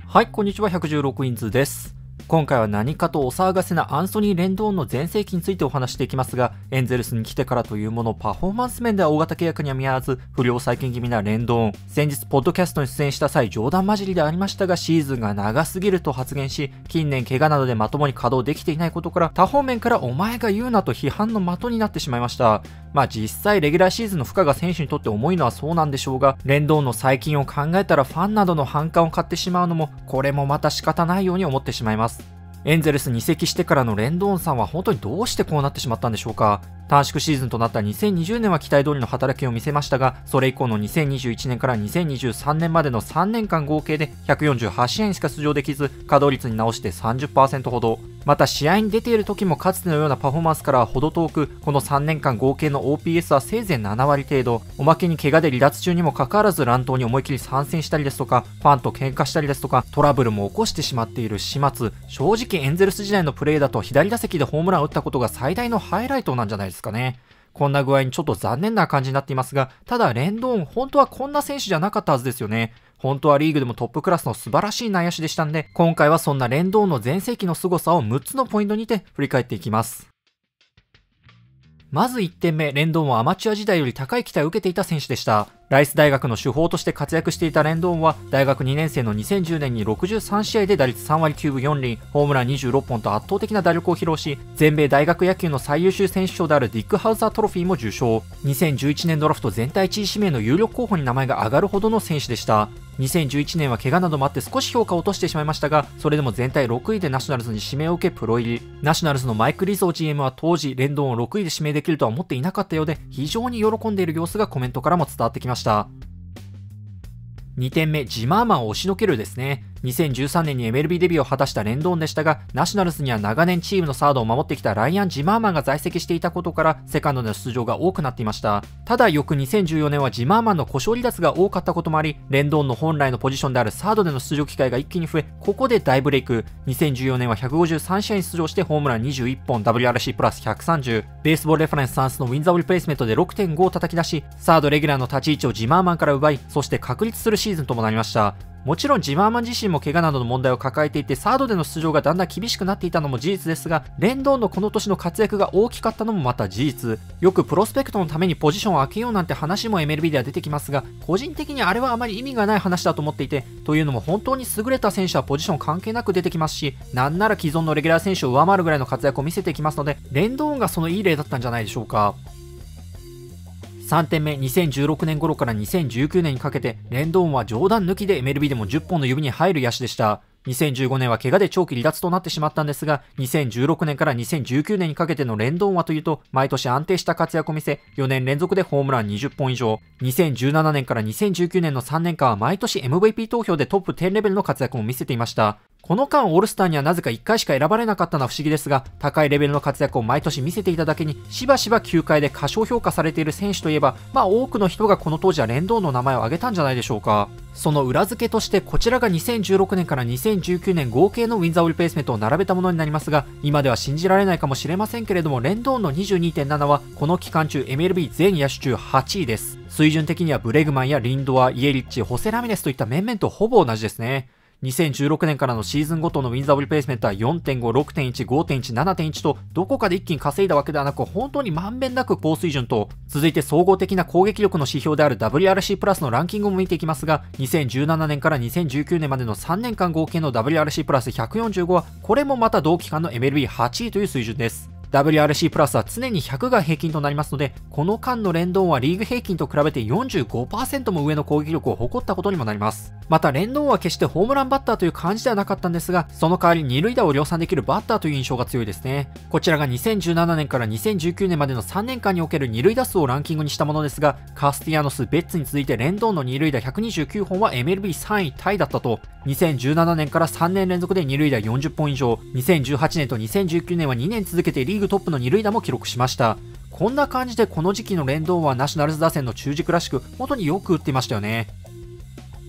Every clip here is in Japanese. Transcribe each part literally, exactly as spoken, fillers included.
はい、こんにちは。ひゃくじゅうろくインズです。今回は何かとお騒がせなアンソニー・レンドーンの全盛期についてお話していきますが、エンゼルスに来てからというもの、パフォーマンス面では大型契約には見合わず、不良再建気味なレンドーン。先日、ポッドキャストに出演した際、冗談交じりでありましたが、シーズンが長すぎると発言し、近年怪我などでまともに稼働できていないことから、多方面からお前が言うなと批判の的になってしまいました。まあ実際、レギュラーシーズンの負荷が選手にとって重いのはそうなんでしょうが、レンドーンの最近を考えたらファンなどの反感を買ってしまうのも、これもまた仕方ないように思ってしまいます。エンゼルスに移籍してからのレンドーンさんは本当にどうしてこうなってしまったんでしょうか。短縮シーズンとなったにせんにじゅうねんは期待通りの働きを見せましたが、それ以降のにせんにじゅういちねんからにせんにじゅうさんねんまでのさんねんかん合計でひゃくよんじゅうはち試合にしか出場できず、稼働率に直して さんじゅっパーセント ほど。また試合に出ている時もかつてのようなパフォーマンスからは程遠く、このさんねんかん合計の オーピーエス はせいぜいななわり程度。おまけに怪我で離脱中にもかかわらず乱闘に思い切り参戦したりですとか、ファンと喧嘩したりですとか、トラブルも起こしてしまっている始末。正直エンゼルス時代のプレーだと左打席でホームランを打ったことが最大のハイライトなんじゃないですかね。こんな具合にちょっと残念な感じになっていますが、ただレンドーン本当はこんな選手じゃなかったはずですよね。本当はリーグでもトップクラスの素晴らしい内野手でしたんで、今回はそんなレンドーンの全盛期の凄さをむっつのポイントにて振り返っていきます。まずいってんめ、レンドーンはアマチュア時代より高い期待を受けていた選手でした。ライス大学の主砲として活躍していたレンドーンは、大学にねん生のにせんじゅうねんにろくじゅうさん試合で打率さんわりきゅうぶよんりん、ホームランにじゅうろっぽんと圧倒的な打力を披露し、全米大学野球の最優秀選手賞であるディック・ハウザートロフィーも受賞。にせんじゅういちねんドラフト全体いちい指名の有力候補に名前が挙がるほどの選手でした。にせんじゅういちねんは怪我などもあって少し評価を落としてしまいましたが、それでも全体ろくいでナショナルズに指名を受けプロ入り。ナショナルズのマイク・リゾー ジーエム は当時レンドーンをろくいで指名できるとは思っていなかったようで、非常に喜んでいる様子がコメントからも伝わってきました。にてんめ、ジマーマンを押しのけるですね。にせんじゅうさんねんに エムエルビー デビューを果たしたレンドーンでしたが、ナショナルズには長年チームのサードを守ってきたライアン・ジマーマンが在籍していたことから、セカンドでの出場が多くなっていました。ただ、翌にせんじゅうよねんはジマーマンの故障離脱が多かったこともあり、レンドーンの本来のポジションであるサードでの出場機会が一気に増え、ここで大ブレイク。にせんじゅうよねんはひゃくごじゅうさん試合に出場してホームランにじゅういっぽん、ダブリューアールシー プラスひゃくさんじゅう、ベースボールレファレンス算数のウィンザーリプレイスメントで ろくてんご を叩き出し、サードレギュラーの立ち位置をジマーマンから奪い、そして確立するシーズンともなりました。もちろんジマーマン自身も怪我などの問題を抱えていて、サードでの出場がだんだん厳しくなっていたのも事実ですが、レンドーンのこの年の活躍が大きかったのもまた事実。よくプロスペクトのためにポジションを空けようなんて話も エムエルビー では出てきますが、個人的にあれはあまり意味がない話だと思っていて、というのも本当に優れた選手はポジション関係なく出てきますし、なんなら既存のレギュラー選手を上回るぐらいの活躍を見せていきますので、レンドーンがそのいい例だったんじゃないでしょうか。さんてんめ、にせんじゅうろくねん頃からにせんじゅうきゅうねんにかけて、レンドーンは冗談抜きで エムエルビー でもじゅっぽんの指に入る野手でした。にせんじゅうごねんは怪我で長期離脱となってしまったんですが、にせんじゅうろくねんからにせんじゅうきゅうねんにかけてのレンドーンはというと、毎年安定した活躍を見せ、よねん連続でホームランにじゅっぽん以上。にせんじゅうななねんからにせんじゅうきゅうねんのさんねんかんは毎年 エムブイピー 投票でトップじゅうレベルの活躍も見せていました。この間オールスターにはなぜかいっかいしか選ばれなかったのは不思議ですが、高いレベルの活躍を毎年見せていただけに、しばしば球界で過小評価されている選手といえば、まあ多くの人がこの当時はレンドーンの名前を挙げたんじゃないでしょうか。その裏付けとして、こちらがにせんじゅうろくねんからにせんじゅうきゅうねん合計のウィンザーリプレイスメントを並べたものになりますが、今では信じられないかもしれませんけれども、レンドーンの にじゅうにてんなな はこの期間中 エムエルビー 全野手中はちいです。水準的にはブレグマンやリンドア、イエリッチ、ホセラミネスといった面々とほぼ同じですね。にせんじゅうろくねんからのシーズンごとのウィンザーリプレイスメントは よんてんご、ろくてんいち、ごてんいち、ななてんいち とどこかで一気に稼いだわけではなく、本当にまんべんなく高水準と、続いて総合的な攻撃力の指標である ダブリューアールシー プラスのランキングも見ていきますが、にせんじゅうななねんからにせんじゅうきゅうねんまでのさんねんかん合計の ダブリューアールシー プラスひゃくよんじゅうごは、これもまた同期間の エムエルビーはちいという水準です。ダブリューアールシー プラスは常にひゃくが平均となりますので、この間のレンドーンはリーグ平均と比べて よんじゅうごパーセント も上の攻撃力を誇ったことにもなります。またレンドーンは決してホームランバッターという感じではなかったんですが、その代わり二塁打を量産できるバッターという印象が強いですね。こちらがにせんじゅうななねんからにせんじゅうきゅうねんまでのさんねんかんにおける二塁打数をランキングにしたものですが、カスティアノス、ベッツに続いてレンドーンの二塁打ひゃくにじゅうきゅうほんは エムエルビーさんいタイだったと。にせんじゅうななねんからさんねん連続で二塁打よんじゅっぽん以上、にせんじゅうはちねんとにせんじゅうきゅうねんはにねん続けてリーグトップの二塁打も記録しました。こんな感じでこの時期のレンドーンはナショナルズ打線の中軸らしく、本当によく打っていましたよね。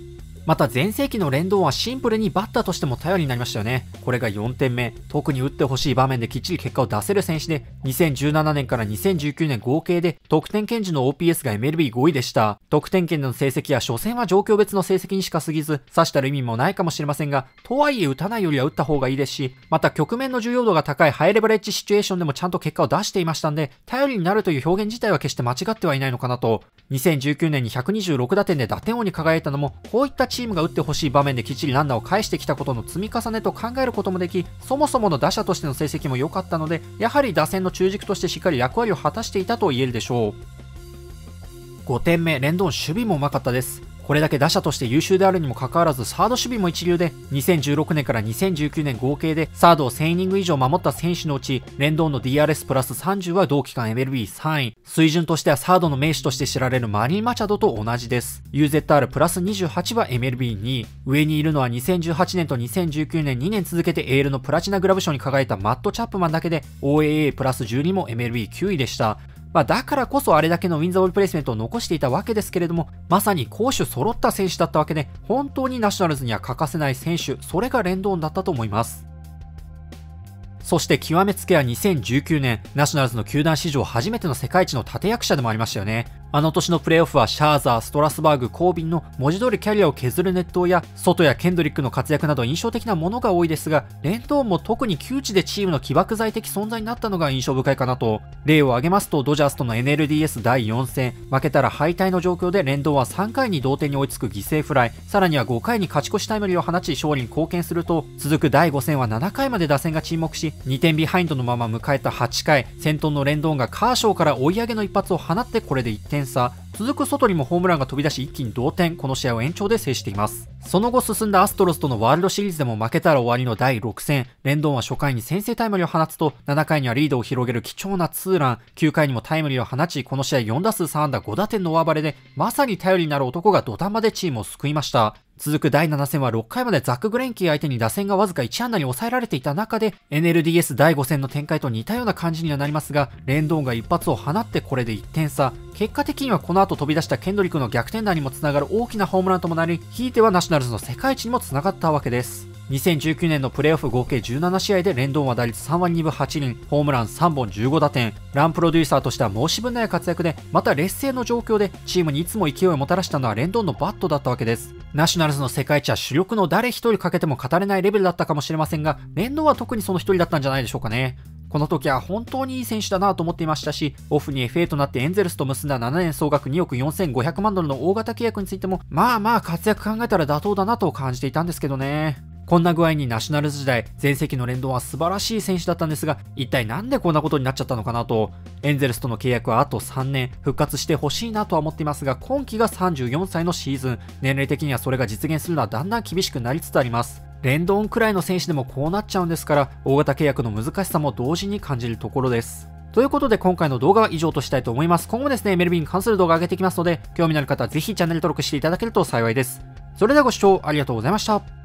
また前世紀のレンドーンはシンプルにバッターとしても頼りになりましたよね。これがよんてんめ。特に打ってほしい場面できっちり結果を出せる選手で、にせんじゅうななねんからにせんじゅうきゅうねん合計で得点圏時の オーピーエス が エムエルビーごいでした。得点圏での成績や初戦は状況別の成績にしか過ぎず、指したる意味もないかもしれませんが、とはいえ打たないよりは打った方がいいですし、また局面の重要度が高いハイレベレッジシチュエーションでもちゃんと結果を出していましたんで、頼りになるという表現自体は決して間違ってはいないのかなと。にせんじゅうきゅうねんにひゃくにじゅうろくだてんで打点王に輝いたのも、こういったチームが打ってほしい場面できっちりランナーを返してきたことの積み重ねと考えることもでき、そもそもの打者としての成績も良かったので、やはり打線の中軸としてしっかり役割を果たしていたと言えるでしょう。ごてんめ、レンドーン守備もうまかったです。これだけ打者として優秀であるにもかかわらずサード守備も一流で、にせんじゅうろくねんからにせんじゅうきゅうねん合計でサードをせんイニング以上守った選手のうち、レンドーンの ディーアールエス プラスさんじゅうは同期間 エムエルビーさんい、水準としてはサードの名手として知られるマリー・マチャドと同じです。 ユーゼットアール プラスにじゅうはちは エムエルビーにい、上にいるのはにせんじゅうはちねんとにせんじゅうきゅうねんにねん続けて エーエル のプラチナグラブ賞に輝いたマット・チャップマンだけで オーエーエー プラスじゅうにも エムエルビーきゅういでした。まあだからこそあれだけのウィンザーボールプレイスメントを残していたわけですけれども、まさに攻守揃った選手だったわけで、本当にナショナルズには欠かせない選手、それがレンドーンだったと思います。そして極めつけはにせんじゅうきゅうねん、ナショナルズの球団史上初めての世界一の立役者でもありましたよね。あの年のプレーオフはシャーザー、ストラスバーグ、コービンの文字通りキャリアを削る熱投や、ソトやケンドリックの活躍など印象的なものが多いですが、レンドーンも特に窮地でチームの起爆剤的存在になったのが印象深いかなと。例を挙げますと、ドジャースとの エヌエルディーエス だいよんせん、負けたら敗退の状況でレンドーンはさんかいに同点に追いつく犠牲フライ、さらにはごかいに勝ち越しタイムリーを放ち勝利に貢献すると、続くだいごせんはななかいまで打線が沈黙し、にてんビハインドのまま迎えたはちかい、先頭のレンドーンがカーショーから追い上げの一発を放ってこれでいってんさ。続く外にもホームランが飛び出し一気に同点、この試合を延長で制しています。その後進んだアストロズとのワールドシリーズでも負けたら終わりのだいろくせん、レンドーンは初回に先制タイムリーを放つと、ななかいにはリードを広げる貴重なツーラン、きゅうかいにもタイムリーを放ち、この試合よんだすうさんあんだごだてんの大暴れで、まさに頼りになる男が土壇場でチームを救いました。続くだいななせんはろっかいまでザック・グレンキー相手に打線がわずかいちあんだに抑えられていた中で エヌエルディーエス だいごせんの展開と似たような感じにはなりますが、レンドーンが一発を放ってこれでいってんさ。結果的にはこの後飛び出したケンドリックの逆転弾にもつながる大きなホームランともなり、ひいてはナショナルズの世界一にもつながったわけです。にせんじゅうきゅうねんのプレーオフ合計じゅうななしあいでレンドーンは打率さんわりにぶはちりん、ホームランさんぼんじゅうごだてん、ランプロデューサーとしては申し分ない活躍で、また劣勢の状況でチームにいつも勢いをもたらしたのはレンドーンのバットだったわけです。ナショナルズの世界一は主力の誰一人かけても語れないレベルだったかもしれませんが、レンドーンは特にその一人だったんじゃないでしょうかね。この時は本当にいい選手だなと思っていましたし、オフに エフエー となってエンゼルスと結んだななねん総額におくよんせんごひゃくまんドルの大型契約についても、まあまあ活躍考えたら妥当だなと感じていたんですけどね。こんな具合にナショナルズ時代、前世紀のレンドーンは素晴らしい選手だったんですが、一体なんでこんなことになっちゃったのかなと。エンゼルスとの契約はあとさんねん、復活してほしいなとは思っていますが、今季がさんじゅうよんさいのシーズン、年齢的にはそれが実現するのはだんだん厳しくなりつつあります。レンドーンくらいの選手でもこうなっちゃうんですから、大型契約の難しさも同時に感じるところです。ということで今回の動画は以上としたいと思います。今後もですね、エムエルビー に関する動画を上げていきますので、興味のある方はぜひチャンネル登録していただけると幸いです。それではご視聴ありがとうございました。